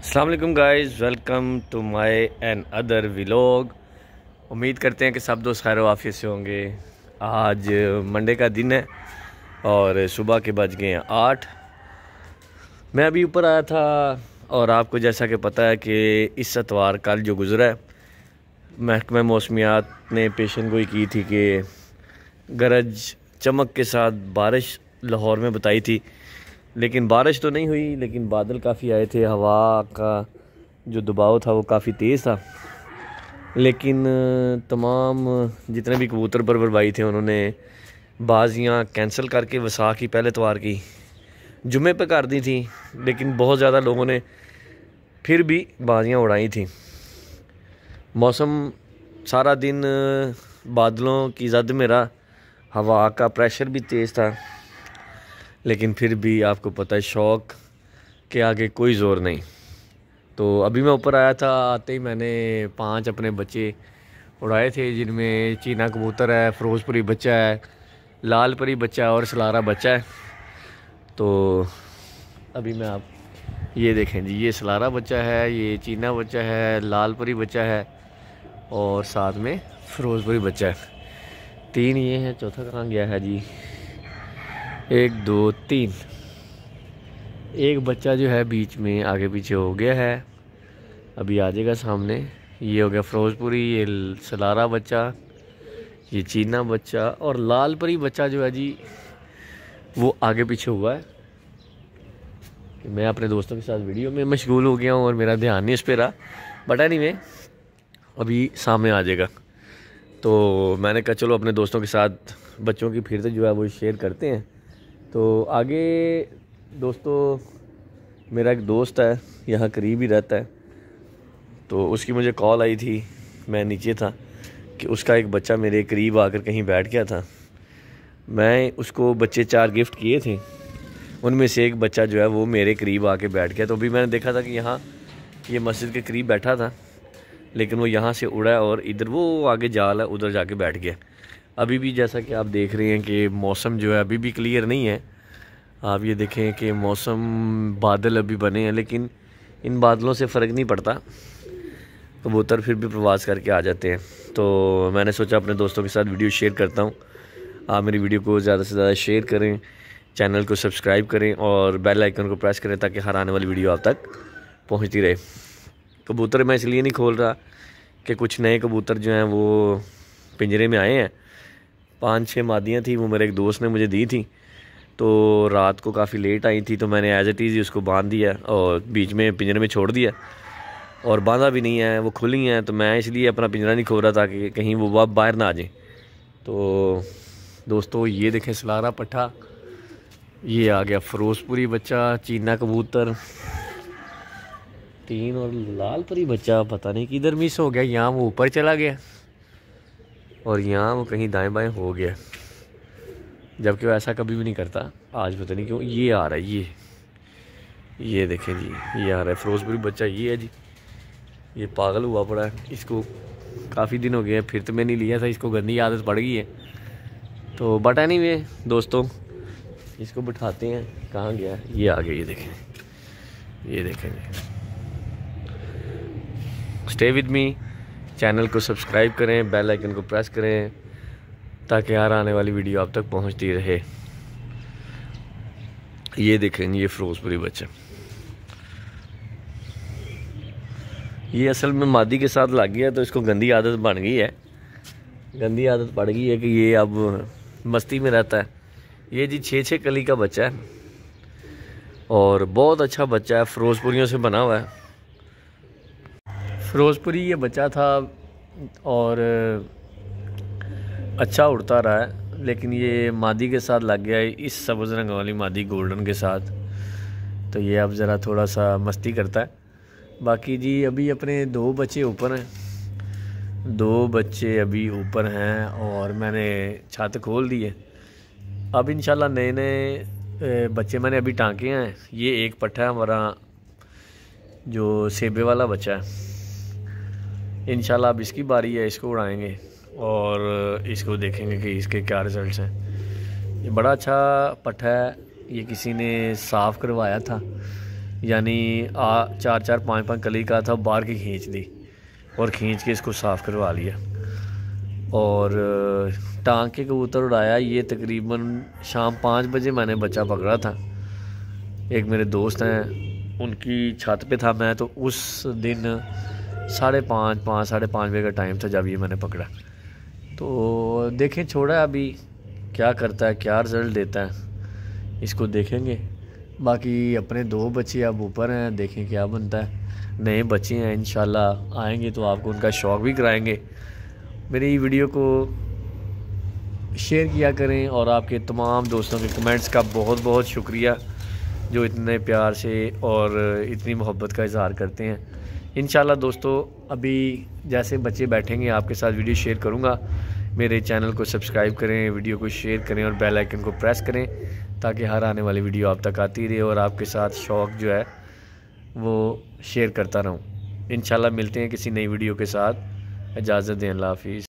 अस्सलाम वालेकुम guys, welcome to my another vlog. उम्मीद करते हैं कि सब दोस्त खैर वाफियत से होंगे। आज मंडे का दिन है और सुबह के बज गए हैं 8। मैं अभी ऊपर आया था और आपको जैसा कि पता है कि इस इतवार कल जो गुज़रा है, महकमा मौसमियात ने पेशन गोई की थी कि गरज चमक के साथ बारिश लाहौर में बताई थी, लेकिन बारिश तो नहीं हुई। लेकिन बादल काफ़ी आए थे, हवा का जो दबाव था वो काफ़ी तेज़ था। लेकिन तमाम जितने भी कबूतर परवरबाई थे उन्होंने बाजियाँ कैंसिल करके वसाख की पहले इतवार की जुमे पे कर दी थी। लेकिन बहुत ज़्यादा लोगों ने फिर भी बाजियाँ उड़ाई थी। मौसम सारा दिन बादलों की जद में रहा, हवा का प्रेशर भी तेज़ था, लेकिन फिर भी आपको पता है शौक़ के आगे कोई ज़ोर नहीं। तो अभी मैं ऊपर आया था, आते ही मैंने 5 अपने बच्चे उड़ाए थे, जिनमें चीना कबूतर है, फ़िरोज़पुरी बच्चा है, लाल परी बच्चा है और सलारा बच्चा है। तो अभी मैं आप ये देखें जी, ये सलारा बच्चा है, ये चीना बच्चा है, लाल परी बच्चा है और साथ में फ़िरोज़पुरी बच्चा है। 3 ये हैं, चौथा कहाँ गया है जी? 1 2 3। एक बच्चा जो है बीच में आगे पीछे हो गया है, अभी आ जाएगा सामने। ये हो गया फ़िरोज़पुरी, ये सलारा बच्चा, ये चीना बच्चा और लाल परी बच्चा जो है जी वो आगे पीछे हुआ है। मैं अपने दोस्तों के साथ वीडियो में मशगूल हो गया हूँ और मेरा ध्यान नहीं उस पर रहा, बट एनीवे अभी सामने आ जाएगा। तो मैंने कहा चलो अपने दोस्तों के साथ बच्चों की फिर से जो है वो शेयर करते हैं। तो आगे दोस्तों मेरा एक दोस्त है, यहाँ करीब ही रहता है, तो उसकी मुझे कॉल आई थी, मैं नीचे था, कि उसका एक बच्चा मेरे करीब आकर कहीं बैठ गया था। मैं उसको बच्चे 4 गिफ्ट किए थे, उनमें से एक बच्चा जो है वो मेरे करीब आके बैठ गया। तो अभी मैंने देखा था कि यहाँ ये मस्जिद के करीब बैठा था, लेकिन वो यहाँ से उड़ा और इधर वो आगे जाल है उधर जाके बैठ गया। अभी भी जैसा कि आप देख रहे हैं कि मौसम जो है अभी भी क्लियर नहीं है। आप ये देखें कि मौसम बादल अभी बने हैं, लेकिन इन बादलों से फ़र्क नहीं पड़ता, कबूतर फिर भी प्रवास करके आ जाते हैं। तो मैंने सोचा अपने दोस्तों के साथ वीडियो शेयर करता हूँ। आप मेरी वीडियो को ज़्यादा से ज़्यादा शेयर करें, चैनल को सब्सक्राइब करें और बेल आइकन को प्रेस करें ताकि हर आने वाली वीडियो आप तक पहुँचती रहे। कबूतर मैं इसलिए नहीं खोल रहा कि कुछ नए कबूतर जो हैं वो पिंजरे में आए हैं। 5-6 मादियाँ थी, वो मेरे एक दोस्त ने मुझे दी थी, तो रात को काफ़ी लेट आई थी, तो मैंने एज इट इज़ उसको बांध दिया और बीच में पिंजरे में छोड़ दिया और बांधा भी नहीं है, वो खुली हैं। तो मैं इसलिए अपना पिंजरा नहीं खोल रहा ताकि कहीं वो बाहर ना आ जाए। तो दोस्तों ये देखें सलारा पट्ठा, ये आ गया फ़िरोज़पुरी बच्चा, चीना कबूतर 3 और लाल परी बच्चा पता नहीं किधर मिस हो गया। यहाँ वो ऊपर चला गया और यहाँ वो कहीं दाएं बाएं हो गया, जबकि वो ऐसा कभी भी नहीं करता। आज पता नहीं क्यों ये आ रहा है। ये देखें जी, ये आ रहा है फ़िरोज़पुरी बच्चा, ये है जी, ये पागल हुआ पड़ा है। इसको काफ़ी दिन हो गए हैं, फिर तो मैंने लिया था, इसको गंदी आदत पड़ गई है। तो बट एनीवे दोस्तों इसको बिठाते हैं, कहाँ गया? ये आ गया, ये देखें, ये देखेंगे। स्टे विद मी, चैनल को सब्सक्राइब करें, बेल आइकन को प्रेस करें ताकि हर आने वाली वीडियो आप तक पहुंचती रहे। ये देखें, ये फ़िरोज़पुरी बच्चा, ये असल में मादी के साथ लग गया तो इसको गंदी आदत बन गई है, गंदी आदत पड़ गई है कि ये अब मस्ती में रहता है। ये जी 6-6 कली का बच्चा है और बहुत अच्छा बच्चा है, फ़िरोज़पुरियों से बना हुआ है। फ़िरोज़पुरी ये बच्चा था और अच्छा उड़ता रहा है, लेकिन ये मादी के साथ लग गया है, इस सब्ज़ रंग वाली मादी गोल्डन के साथ। तो ये अब ज़रा थोड़ा सा मस्ती करता है। बाकी जी अभी अपने 2 बच्चे ऊपर हैं, 2 बच्चे अभी ऊपर हैं और मैंने छत खोल दी है। अब इंशाल्लाह नए नए बच्चे मैंने अभी टाँके हैं। ये एक पट्ठा है हमारा जो सेबे वाला बच्चा है, इंशाल्लाह अब इसकी बारी है, इसको उड़ाएंगे और इसको देखेंगे कि इसके क्या रिज़ल्ट्स हैं। ये बड़ा अच्छा पट्ठा है, ये किसी ने साफ़ करवाया था, यानी 4-4 5-5 कली का था, बाहर की खींच दी और खींच के इसको साफ़ करवा लिया। और टांग के कबूतर उड़ाया। ये तकरीबन शाम 5 बजे मैंने बच्चा पकड़ा था। एक मेरे दोस्त हैं, उनकी छत पे था मैं, तो उस दिन 5:30 बजे का टाइम था जब ये मैंने पकड़ा। तो देखें, छोड़ा अभी क्या करता है, क्या रिज़ल्ट देता है, इसको देखेंगे। बाकी अपने 2 बच्चे अब ऊपर हैं, देखें क्या बनता है। नए बच्चे हैं, इंशाल्लाह आएंगे तो आपको उनका शौक़ भी कराएंगे। मेरी वीडियो को शेयर किया करें और आपके तमाम दोस्तों के कमेंट्स का बहुत बहुत शुक्रिया जो इतने प्यार से और इतनी मोहब्बत का इज़हार करते हैं। इंशाल्लाह दोस्तों, अभी जैसे बच्चे बैठेंगे आपके साथ वीडियो शेयर करूँगा। मेरे चैनल को सब्सक्राइब करें, वीडियो को शेयर करें और बेल आइकन को प्रेस करें ताकि हर आने वाली वीडियो आप तक आती रहे और आपके साथ शौक़ जो है वो शेयर करता रहूँ। इंशाल्लाह मिलते हैं किसी नई वीडियो के साथ। इजाज़त दें, अल्लाह हाफ़िज़।